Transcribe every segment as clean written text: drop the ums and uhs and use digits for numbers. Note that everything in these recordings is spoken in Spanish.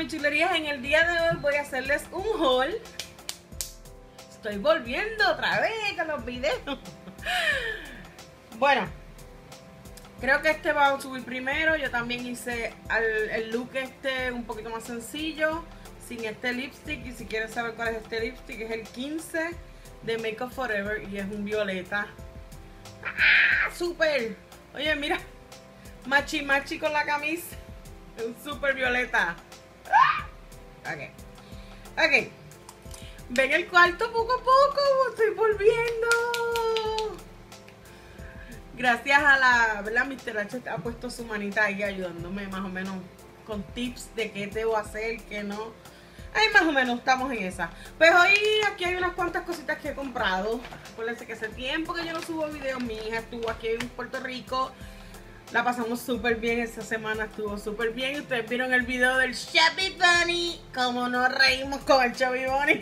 mis chulerías. En el día de hoy voy a hacerles un haul. Estoy volviendo otra vez con los videos. Bueno, creo que este va a subir primero. Yo también hice el look un poquito más sencillo, sin este lipstick. Y si quieren saber cuál es este lipstick, es el 15 de Make Up For Ever y es un violeta. ¡Ah! ¡Súper! Oye, mira, machi machi con la camisa. Es un súper violeta. ¡Ah! Ok. Ven el cuarto poco a poco. Estoy volviendo. Gracias a la, ¿verdad? Mr. H ha puesto su manita ahí ayudándome más o menos con tips de qué debo hacer, qué no. Ahí más o menos estamos en esa. Pues hoy aquí hay unas cuantas cositas que he comprado. Acuérdense que hace tiempo que yo no subo videos. Mi hija estuvo aquí en Puerto Rico. La pasamos súper bien esta semana, estuvo súper bien. Ustedes vieron el video del Chubby Bunny. Como nos reímos con el Chubby Bunny.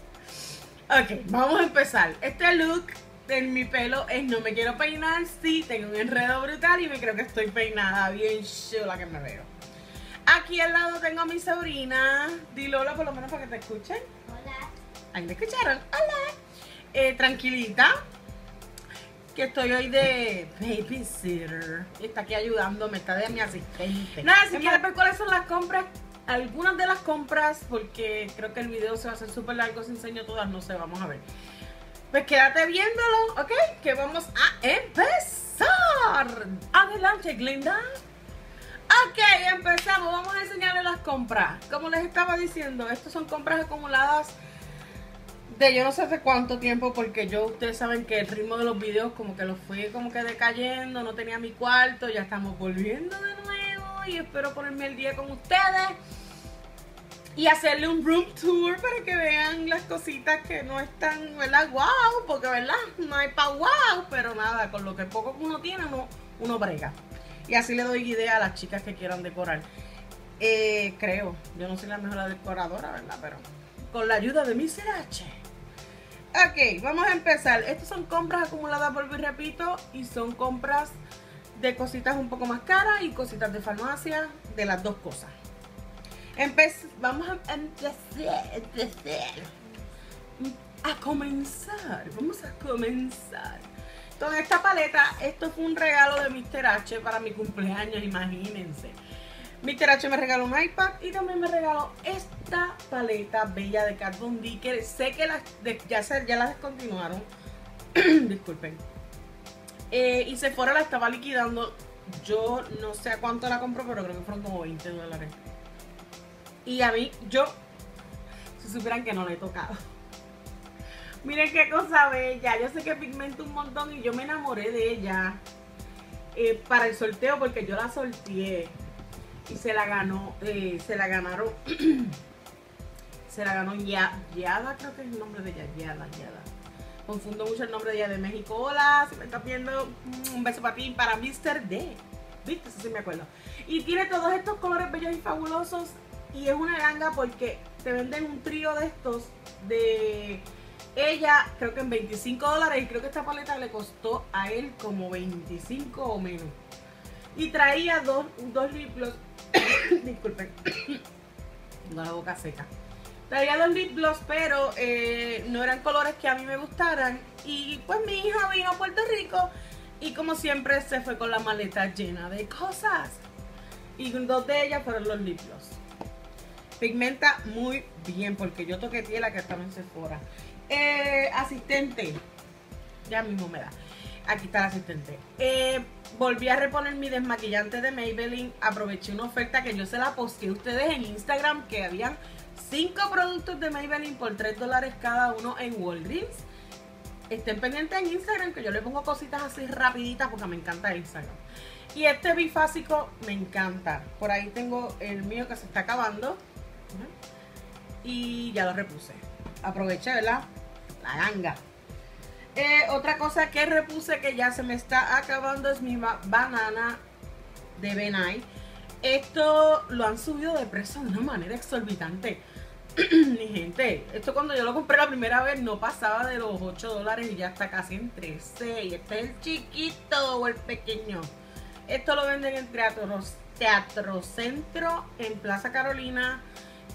Ok, vamos a empezar. Este look en mi pelo es no me quiero peinar. Sí, tengo un enredo brutal y me creo que estoy peinada bien chula que me veo. Aquí al lado tengo a mi sobrina. Dile hola por lo menos para que te escuchen. Hola. Ahí me escucharon. Hola. Tranquilita. Que estoy hoy de babysitter. Está aquí ayudándome, está de mi asistente. Nada, si quieres ver cuáles son las compras, algunas de las compras, porque creo que el video se va a hacer súper largo si enseño todas, no sé, vamos a ver. Pues quédate viéndolo, ¿ok? Que vamos a empezar. Adelante, Glenda. Ok, empezamos. Vamos a enseñarles las compras. Como les estaba diciendo, estas son compras acumuladas de yo no sé hace cuánto tiempo, porque ustedes saben que el ritmo de los videos como que lo fui como que decayendo, no tenía mi cuarto, ya estamos volviendo de nuevo y espero ponerme al día con ustedes y hacerle un room tour para que vean las cositas que no están, ¿verdad? Wow, porque ¿verdad? No hay pa' wow, pero nada, con lo que poco uno tiene, uno brega. Y así le doy idea a las chicas que quieran decorar. Creo, yo no soy la mejor decoradora, ¿verdad? Pero con la ayuda de Mr. H. Ok, vamos a empezar. Estas son compras acumuladas, vuelvo y repito, y son compras de cositas un poco más caras y cositas de farmacia, de las dos cosas. Vamos a empezar a comenzar. Vamos a comenzar. Entonces, esta paleta, esto fue un regalo de Mr. H para mi cumpleaños, imagínense. Mr. H me regaló un iPad y también me regaló esta paleta bella de Kat Von D, que sé que ya la descontinuaron. Disculpen. Y Sephora la estaba liquidando. Yo no sé a cuánto la compró, pero creo que fueron como $20. Y a mí, si supieran que no la he tocado. Miren qué cosa bella. Yo sé que pigmenta un montón y yo me enamoré de ella para el sorteo, porque yo la sorteé. Y se la ganaron. Se la ganó Yada, creo que es el nombre de ella. Yada. Confundo mucho el nombre de ella, de México. Hola, si me estás viendo, un beso para ti, para Mr. D. ¿Viste? Eso sí me acuerdo. Y tiene todos estos colores bellos y fabulosos. Y es una ganga porque te venden un trío de estos de ella, creo que en $25. Y creo que esta paleta le costó a él como 25 o menos. Y traía dos lip gloss. Disculpen, tengo la boca seca. Traía dos lip gloss, pero no eran colores que a mí me gustaran. Y pues mi hija vino a Puerto Rico y como siempre se fue con la maleta llena de cosas. Y dos de ellas fueron los lip gloss. Pigmenta muy bien porque yo toqué la que estaba en Sephora. Asistente, ya mismo me da. Aquí está el asistente. Volví a reponer mi desmaquillante de Maybelline. Aproveché una oferta que yo se la posteé a ustedes en Instagram, que habían 5 productos de Maybelline por $3 cada uno en Walgreens. Estén pendientes en Instagram, que yo le pongo cositas así rapiditas porque me encanta Instagram. Y este bifásico me encanta. Por ahí tengo el mío que se está acabando. Y ya lo repuse. Aproveché, ¿verdad? La ganga. Otra cosa que repuse que ya se me está acabando es mi banana de Benay. Esto lo han subido de precio de una manera exorbitante. Mi gente, esto cuando yo lo compré la primera vez no pasaba de los $8 y ya está casi en 13. Y este es el chiquito o el pequeño. Esto lo venden en Teatro Centro, en Plaza Carolina.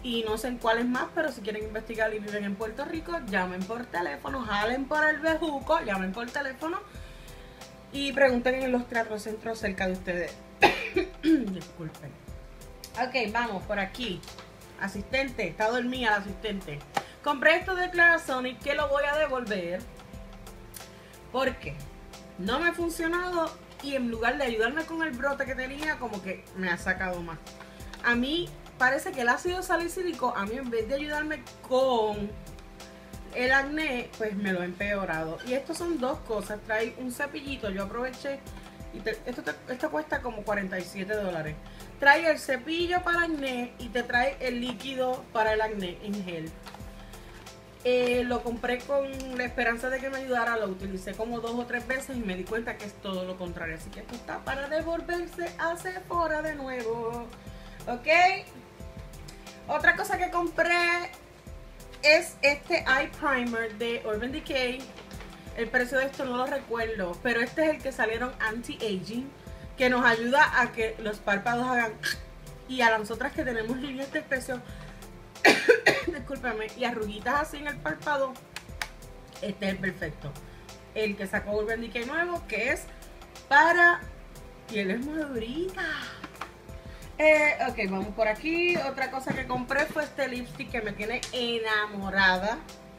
y no sé en cuáles más, pero si quieren investigar y viven en Puerto Rico, llamen por teléfono, jalen por el bejuco, llamen por teléfono y pregunten en los teatrocentros cerca de ustedes. Disculpen. Ok, vamos por aquí. Asistente, está dormida la asistente. Compré esto de Clarisonic que lo voy a devolver porque no me ha funcionado y en lugar de ayudarme con el brote que tenía, como que me ha sacado más. A mí parece que el ácido salicílico, a mí en vez de ayudarme con el acné, pues me lo ha empeorado. Y estos son dos cosas. Trae un cepillito, yo aproveché y esto cuesta como $47. Trae el cepillo para acné y te trae el líquido para el acné en gel. Lo compré con la esperanza de que me ayudara, lo utilicé como 2 o 3 veces y me di cuenta que es todo lo contrario. Así que esto está para devolverse a Sephora de nuevo. Ok. Otra cosa que compré es este Eye Primer de Urban Decay. El precio de esto no lo recuerdo, pero este es el que salieron anti-aging, que nos ayuda a que los párpados hagan y a nosotras que tenemos líneas de expresión discúlpame, y arruguitas así en el párpado, este es el perfecto. El que sacó Urban Decay nuevo, que es para pieles maduritas. Ok, vamos por aquí. Otra cosa que compré fue este lipstick que me tiene enamorada,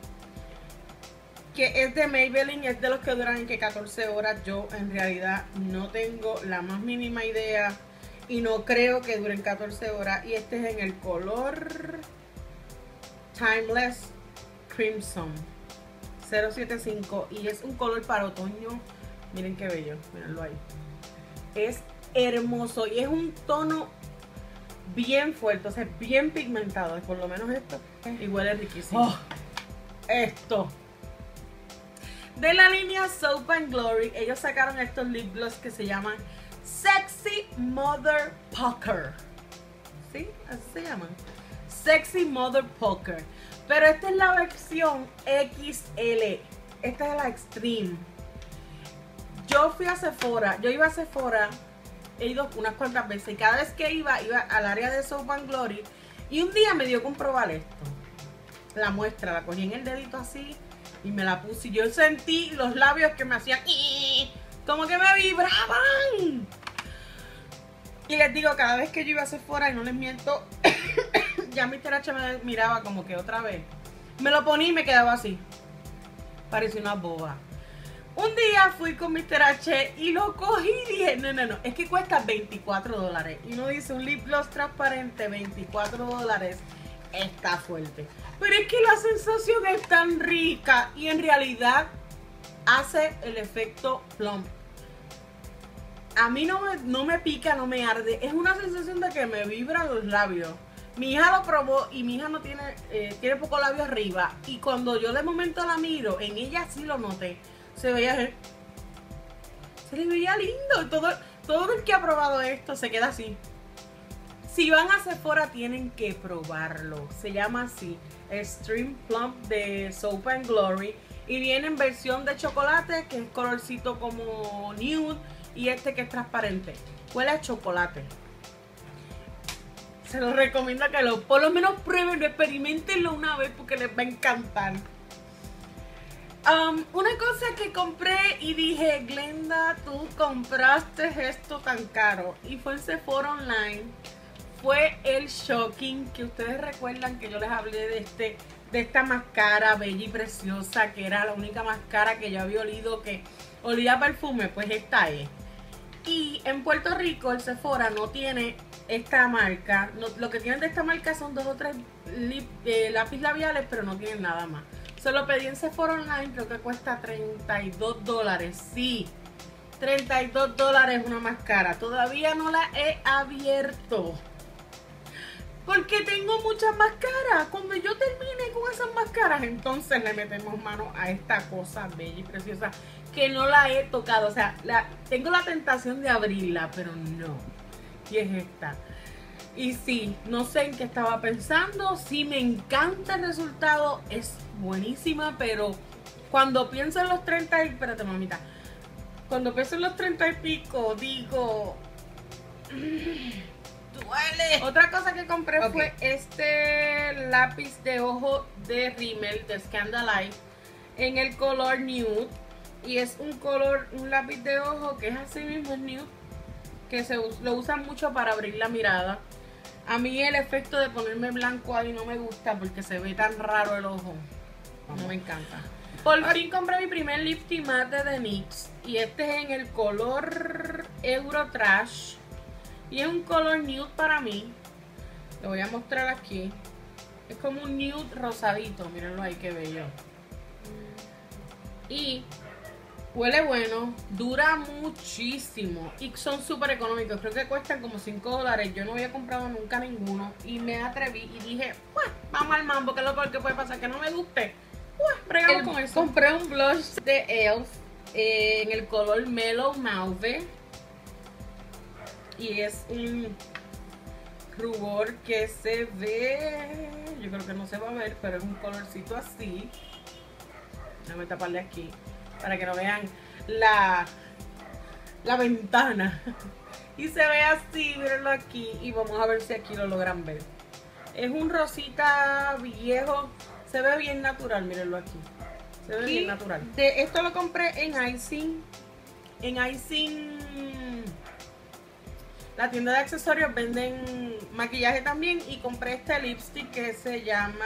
que es de Maybelline, es de los que duran en que 14 horas. Yo en realidad no tengo la más mínima idea y no creo que duren 14 horas. Y este es en el color Timeless Crimson 075 y es un color para otoño. Miren qué bello, mírenlo ahí. Es hermoso y es un tono bien fuerte, o sea, bien pigmentado, por lo menos esto, y huele riquísimo. Oh, esto de la línea Soap and Glory, ellos sacaron estos lip gloss que se llaman Sexy Mother Pucker. ¿Sí? Así se llaman. Sexy Mother Pucker. Pero esta es la versión XL. Esta es la Extreme. Yo fui a Sephora. Yo iba a Sephora. He ido unas cuantas veces. Y cada vez que iba al área de Soap and Glory. Y un día me dio con probar esto. La muestra. La cogí en el dedito así. Y me la puse. Y yo sentí los labios que me hacían como que me vibraban. Y les digo, cada vez que yo iba a Sephora, y no les miento, ya Mr. H me miraba como que otra vez. Me lo ponía y me quedaba así. Parecía una boba. Un día fui con Mr. H y lo cogí y dije, no, es que cuesta $24. Y uno dice, un lip gloss transparente, $24. Está fuerte. Pero es que la sensación es tan rica y en realidad hace el efecto plump. A mí no me pica, no me arde. Es una sensación de que me vibran los labios. Mi hija lo probó y mi hija no tiene poco labio arriba. Y cuando yo de momento la miro, en ella sí lo noté. Se le veía lindo. Todo el que ha probado esto se queda así. Si van a Sephora tienen que probarlo. Se llama así, Extreme Plump de Soap and Glory. Y viene en versión de chocolate, que es colorcito como nude. Y este que es transparente. Huele a chocolate. Se los recomiendo que por lo menos prueben, experimentenlo una vez porque les va a encantar. Una cosa que compré y dije, Glenda, tú compraste esto tan caro. Y fue en Sephora Online. Fue el Shocking, que ustedes recuerdan que yo les hablé de esta máscara bella y preciosa, que era la única máscara que yo había olido que olía a perfume. Pues esta es. Y en Puerto Rico el Sephora no tiene esta marca. Lo que tienen de esta marca son 2 o 3 lápiz labiales, pero no tienen nada más. Se lo pedí en Sephora Online, creo que cuesta $32. Sí, $32 una máscara. Todavía no la he abierto porque tengo muchas máscaras. Cuando yo termine con esas máscaras, entonces le metemos mano a esta cosa bella y preciosa que no la he tocado. O sea, tengo la tentación de abrirla, pero no. Y es esta. Y sí, no sé en qué estaba pensando. Sí, me encanta el resultado. Es buenísima, pero cuando pienso en los 30 y... Espérate, mamita. Cuando pienso en los 30 y pico, digo... huele. Otra cosa que compré fue este lápiz de ojo de Rimmel de Scandalite en el color nude. Y es un lápiz de ojo que es así mismo, es nude, que lo usan mucho para abrir la mirada. A mí el efecto de ponerme blanco ahí no me gusta porque se ve tan raro el ojo. No me encanta. Por fin compré mi primer lipstick mate de NYX. Y este es en el color Euro Trash. Y es un color nude para mí. Lo voy a mostrar aquí. Es como un nude rosadito. Mírenlo ahí, qué bello. Y huele bueno, dura muchísimo y son súper económicos. Creo que cuestan como $5. Yo no había comprado nunca ninguno y me atreví y dije, pues vamos al mambo, que es lo peor que puede pasar, que no me guste. Pues bregamos con eso. Compré un blush de ELF en el color Mellow Mauve y es un rubor que se ve, yo creo que no se va a ver, pero es un colorcito así. Déjame taparle aquí para que no vean la ventana. Y se ve así, mírenlo aquí. Y vamos a ver si aquí lo logran ver. Es un rosita viejo. Se ve bien natural, mírenlo aquí. Se ve bien natural. Esto lo compré en Icing. En Icing, la tienda de accesorios, venden maquillaje también. Y compré este lipstick que se llama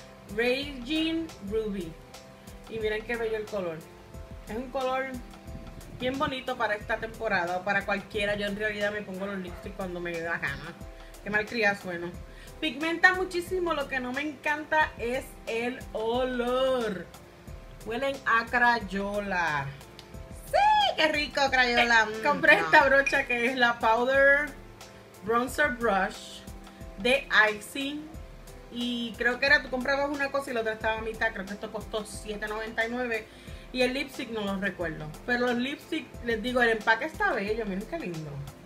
Raging Ruby. Y miren qué bello el color. Es un color bien bonito para esta temporada o para cualquiera. Yo en realidad me pongo los lipsticks cuando me da gana. Qué malcriada sueno. Pigmenta muchísimo. Lo que no me encanta es el olor. Huelen a Crayola. ¡Sí! ¡Qué rico Crayola! Compré esta brocha que es la Powder Bronzer Brush de Icing. Y creo que tú comprabas una cosa y la otra estaba a mitad. Creo que esto costó $7.99. Y el lipstick no lo recuerdo. Pero los lipstick, les digo, el empaque está bello. Miren qué lindo.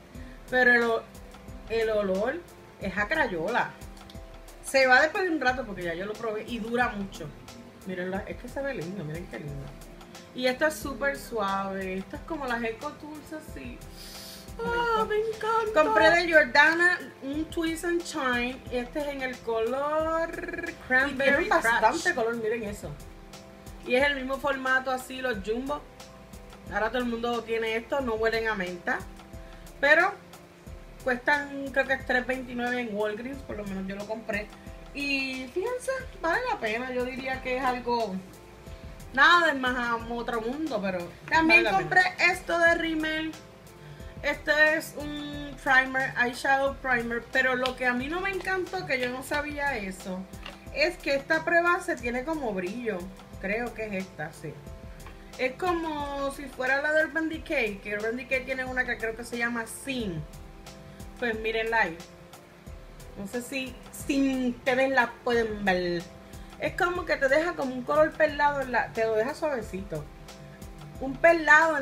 Pero el olor es a Crayola. Se va después de un rato porque ya yo lo probé y dura mucho. Miren, es que se ve lindo. Miren qué lindo. Y esta es súper suave. Esta es como las Eco Tools así. ¡Ah, me encanta! Compré de Jordana un Twist and Shine. Este es en el color Cranberry. Tiene bastante color, miren eso. Y es el mismo formato así, los Jumbo. Ahora todo el mundo tiene esto, no huelen a menta. Pero cuestan, creo que es $3.29 en Walgreens, por lo menos yo lo compré. Y fíjense, vale la pena. Yo diría que es algo, nada del más otro mundo, pero también vale compré esto de Rimmel. Este es un primer, eyeshadow primer, pero lo que a mí no me encantó, que yo no sabía eso, es que esta prebase tiene como brillo. Creo que es esta, sí. Es como si fuera la del Urban Decay, que Urban Decay tiene una que creo que se llama Sin. Pues mírenla ahí. No sé si ustedes la pueden ver. Es como que te deja como un color perlado, te lo deja suavecito. Un perlado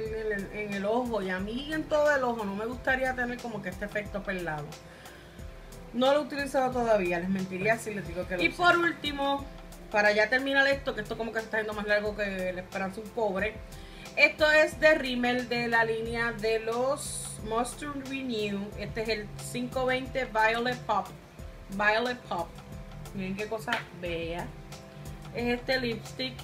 en el ojo, y a mí en todo el ojo no me gustaría tener como que este efecto perlado. No lo he utilizado todavía, les mentiría si les digo que lo usé. Y por último, para ya terminar esto, que esto como que se está yendo más largo que la esperanza un pobre. Esto es de Rimmel, de la línea de los Monster Renew. Este es el 520 Violet Pop. Violet Pop. Miren qué cosa bella. Es este lipstick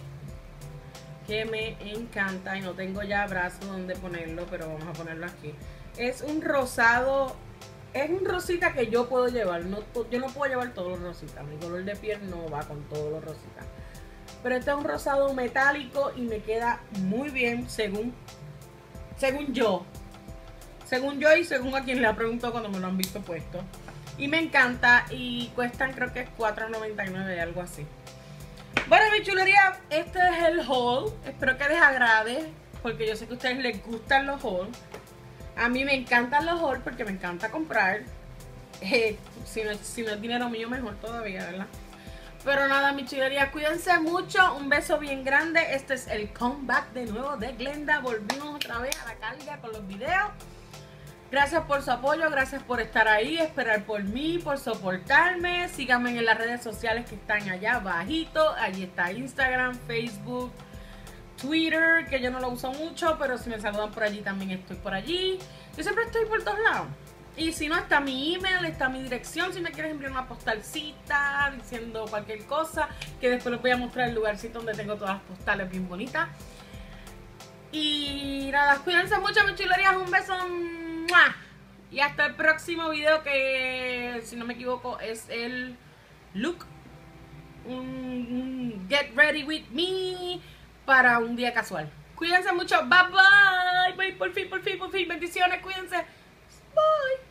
que me encanta y no tengo ya brazo donde ponerlo, pero vamos a ponerlo aquí. Es un rosado, es un rosita que yo puedo llevar. Yo no puedo llevar todos los rositas, mi color de piel no va con todos los rositas. Pero este es un rosado metálico y me queda muy bien según yo. Según yo y según a quien le ha preguntado cuando me lo han visto puesto. Y me encanta y cuestan creo que es $4.99, algo así. Bueno, mi chulería, este es el haul. Espero que les agrade, porque yo sé que a ustedes les gustan los hauls. A mí me encantan los hauls porque me encanta comprar. Si no es dinero mío, mejor todavía, ¿verdad? Pero nada, mi chulería, cuídense mucho. Un beso bien grande. Este es el comeback de nuevo de Glenda. Volvimos otra vez a la carga con los videos. Gracias por su apoyo, gracias por estar ahí, esperar por mí, por soportarme. Síganme en las redes sociales que están allá abajito. Allí está Instagram, Facebook, Twitter, que yo no lo uso mucho, pero si me saludan por allí también estoy por allí. Yo siempre estoy por todos lados. Y si no, está mi email, está mi dirección, si me quieres enviar una postalcita diciendo cualquier cosa, que después les voy a mostrar el lugarcito donde tengo todas las postales bien bonitas. Y nada, cuídense mucho, mis chulerías, un beso. ¡Mua! Y hasta el próximo video, que si no me equivoco es el look, get ready with me para un día casual. Cuídense mucho, bye bye, bye, por fin, bendiciones, cuídense, bye.